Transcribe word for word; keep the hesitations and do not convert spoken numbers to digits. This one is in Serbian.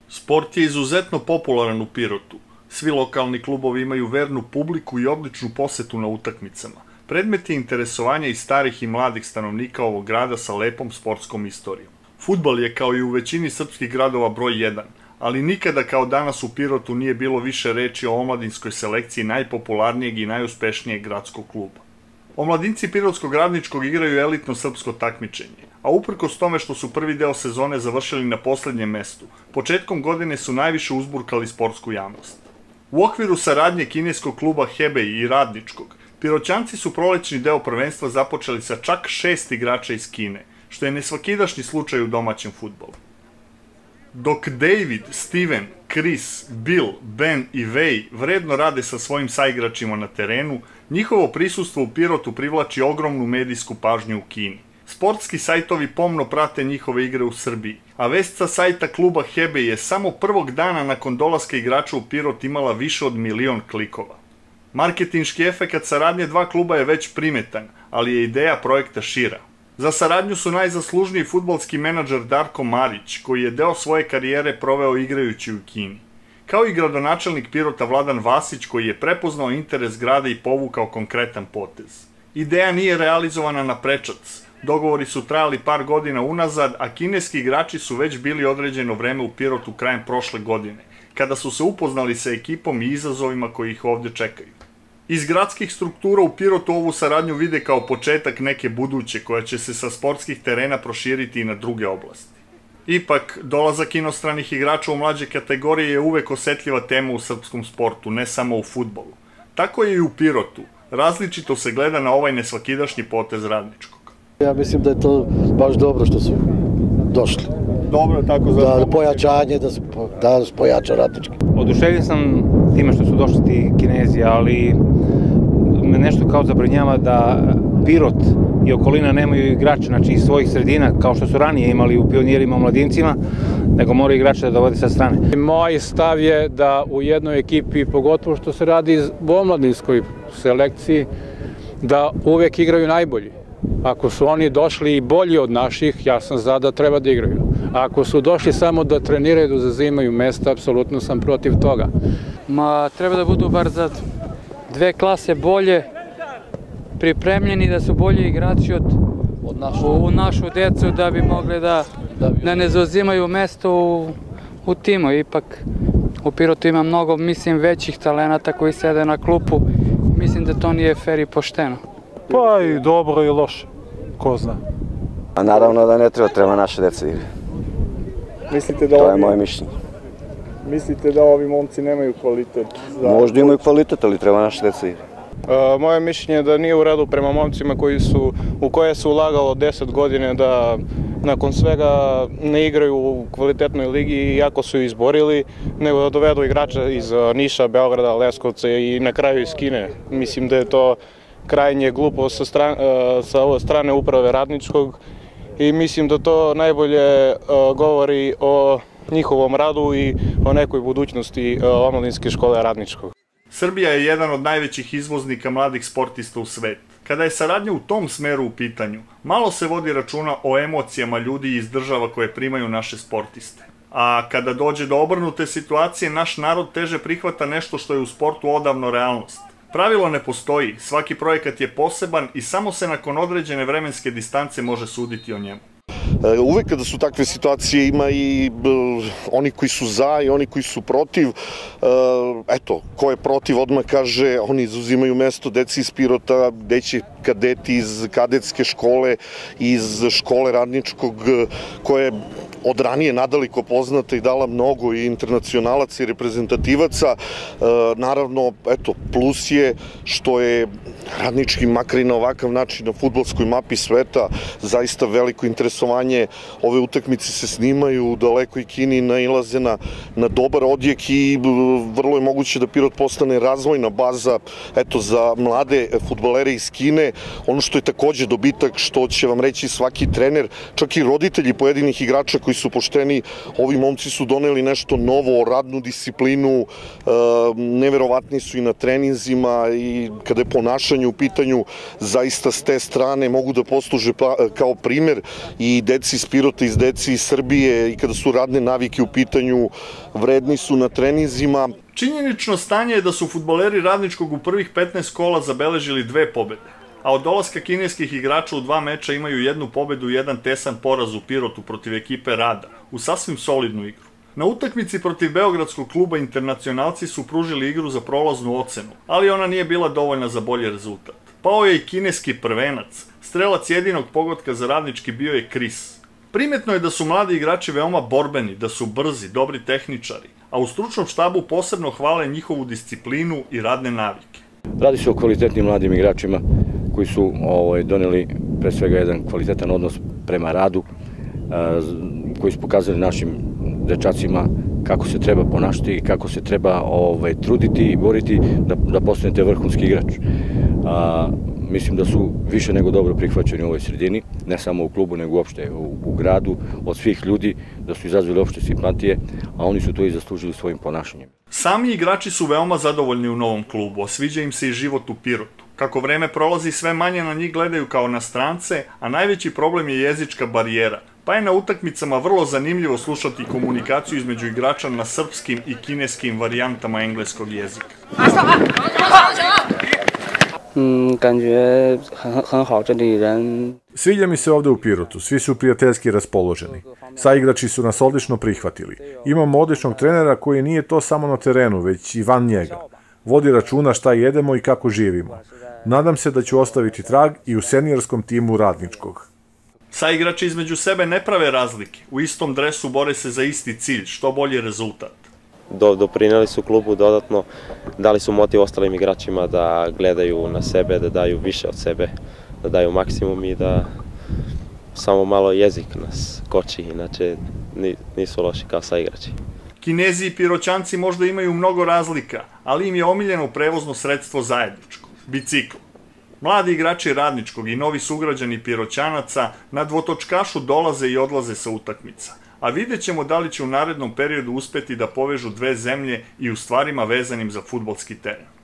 Sport je izuzetno popularan u Pirotu. Svi lokalni klubovi imaju vernu publiku i odličnu posetu na utakmicama. Predmet je interesovanja i starih i mladih stanovnika ovog grada sa lepom sportskom istorijom. Fudbal je kao i u većini srpskih gradova broj jedan, ali nikada kao danas u Pirotu nije bilo više reči o omladinskoj selekciji najpopularnijeg i najuspešnijeg gradskog kluba. Omladinci Pirotskog Radničkog igraju elitno srpsko takmičenje, a uprkos tome što su prvi deo sezone završili na poslednjem mestu, početkom godine su najviše uzburkali sportsku javnost. U okviru saradnje kineskog kluba Hebej i Radničkog, Piroćanci su prolećni deo prvenstva započeli sa čak šest igrača iz Kine, što je nesvakidašnji slučaj u domaćem fudbalu. Dok David, Steven, Chris, Bill, Ben i Wei vredno rade sa svojim saigračima na terenu, njihovo prisustvo u Pirotu privlači ogromnu medijsku pažnju u Kini. Sportski sajtovi pomno prate njihove igre u Srbiji, a vest sa sajta kluba Hebej je samo prvog dana nakon dolaska igrača u Pirot imala više od milion klikova. Marketinški efekat saradnje dva kluba je već primetan, ali je ideja projekta šira. Za saradnju su najzaslužniji fudbalski menadžer Darko Marić, koji je deo svoje karijere proveo igrajući u Kini, kao i gradonačelnik Pirota Vladan Vasić, koji je prepoznao interes grada i povukao konkretan potez. Ideja nije realizovana na prečac, dogovori su trajali par godina unazad, a kineski igrači su već bili određeno vreme u Pirotu krajem prošle godine, kada su se upoznali sa ekipom i izazovima koji ih ovde čekaju. Iz gradskih struktura u Pirotu ovu saradnju vide kao početak neke buduće koja će se sa sportskih terena proširiti i na druge oblasti. Ipak, dolazak inostranih igrača u mlađe kategorije je uvek osetljiva tema u srpskom sportu, ne samo u fudbalu. Tako je i u Pirotu. Različito se gleda na ovaj nesvakidašnji potez Radničkog. Ja mislim da je to baš dobro što su došli. Dobro, tako za... Da, pojačanje, da se da pojača Radnički. Oduševljen sam time što su došli ti Kinezi, ali me nešto kao zabrinjava da Pirot i okolina nemaju igrača, znači iz svojih sredina, kao što su ranije imali u pionirima, u mladincima, nego moraju igrače da dovode sa strane. Moj stav je da u jednoj ekipi, pogotovo što se radi u omladinskoj selekciji, da uvek igraju najbolji. Ako su oni došli i bolji od naših, ja sam za da treba da igraju. A ako su došli samo da treniraju, da zazimaju mesta, apsolutno sam protiv toga. Ma, treba da budu bar za dve klase bolje pripremljeni, da su bolji igrači od, od našu. u našu decu, da bi mogli da, da, bi... da ne zauzimaju mesto u, u timu. Ipak u Pirotu ima mnogo, mislim, većih talenata koji sede na klupu. Mislim da to nije fer i pošteno. Pa i dobro i loše, ko zna. A naravno da ne treba, treba naše deca igre. Mislite da to ovi... je moje mišljenje. Mislite da ovi momci nemaju kvalitet? Za... Možda imaju kvalitet, ali treba naše deca igre. Uh, moje mišljenje je da nije u redu prema momcima koji su, u koje su ulagalo deset godine da nakon svega ne igraju u kvalitetnoj ligi iako su izborili, nego da dovedu igrača iz Niša, Beograda, Leskovca i na kraju iz Kine. Mislim da je to krajnje glupo sa, stran, sa ove strane uprave Radničkog i mislim da to najbolje govori o njihovom radu i o nekoj budućnosti omladinske škole Radničkog. Srbija je jedan od najvećih izvoznika mladih sportista u svetu. Kada je saradnja u tom smeru u pitanju, malo se vodi računa o emocijama ljudi iz država koje primaju naše sportiste. A kada dođe do obrnute situacije, naš narod teže prihvata nešto što je u sportu odavno realnost. Pravilo ne postoji, svaki projekat je poseban i samo se nakon određene vremenske distance može suditi o njemu. Uvek kada su takve situacije ima i oni koji su za i oni koji su protiv. Eto, ko je protiv odmah kaže oni izuzimaju mesto deci iz Pirota, deći kadeti iz kadetske škole, iz škole Radničkog, koje od ranije nadaliko poznata i dala mnogo i internacionalaca i reprezentativaca. Naravno, eto, plus je što je Radnički makar i na ovakav način na fudbalskoj mapi sveta zaista veliko interesovanje. Ove utakmice se snimaju u dalekoj Kini, nailaze na, na dobar odjek i vrlo je moguće da Pirot postane razvojna baza eto, za mlade fudbalere iz Kine. Ono što je takođe dobitak, što će vam reći svaki trener, čak i roditelji pojedinih igrača koji koji su pošteni. Ovi momci su doneli nešto novo, radnu disciplinu, neverovatni su i na treninzima i kada je ponašanje u pitanju, zaista s te strane mogu da posluže kao primer i deci iz Pirota, iz deci iz Srbije, i kada su radne navike u pitanju, vredni su na treninzima. Činjenično stanje je da su fudbaleri Radničkog u prvih petnaest kola zabeležili dve pobede, a od dolaska kineskih igrača u dva meča imaju jednu pobedu i jedan tesan poraz u Pirotu protiv ekipe Rada, u sasvim solidnu igru. Na utakmici protiv beogradskog kluba Internacionalci su pružili igru za prolaznu ocenu, ali ona nije bila dovoljna za bolji rezultat. Pao je i kineski prvenac, strelac jedinog pogotka za Radnički bio je Kris. Primetno je da su mladi igrači veoma borbeni, da su brzi, dobri tehničari, a u stručnom štabu posebno hvale njihovu disciplinu i radne navike. Radi se o kvalitetnim mladim igračima koji su doneli pre svega jedan kvalitetan odnos prema radu, koji su pokazali našim dečacima kako se treba ponašati i kako se treba truditi i boriti da postanete vrhunski igrač. Mislim da su više nego dobro prihvaćeni u ovoj sredini, ne samo u klubu, nego uopšte u gradu, od svih ljudi, da su izazvali opšte simpatije, a oni su to i zaslužili svojim ponašanjem. Sami igrači su veoma zadovoljni u novom klubu, a sviđa im se i život u Pirotu. Kako vreme prolazi, sve manje na njih gledaju kao na strance, a najveći problem je jezička barijera, pa je na utakmicama vrlo zanimljivo slušati komunikaciju između igrača na srpskim i kineskim varijantama engleskog jezika. Sviđa mi se ovde u Pirotu, svi su prijateljski raspoloženi. Saigrači su nas odlično prihvatili. Imamo odličnog trenera koji nije to samo na terenu, već i van njega. Vodi računa šta jedemo i kako živimo. Nadam se da ću ostaviti trag i u seniorskom timu Radničkog. Saigrači između sebe ne prave razlike. U istom dresu bore se za isti cilj, što bolji rezultat. Doprineli su klubu dodatno, dali su motiv ostalim igračima da gledaju na sebe, da daju više od sebe, da daju maksimum i da samo malo jezik nas koči, inače nisu loši kao saigrači. Kinezi i Piroćanci možda imaju mnogo razlika, ali im je omiljeno prevozno sredstvo zajedničko – bicikl. Mladi igrači Radničkog i novi sugrađani Piroćanaca na dvotočkašu dolaze i odlaze sa utakmica, a vidjet ćemo da li će u narednom periodu uspeti da povežu dve zemlje i u stvarima vezanim za fudbalski teren.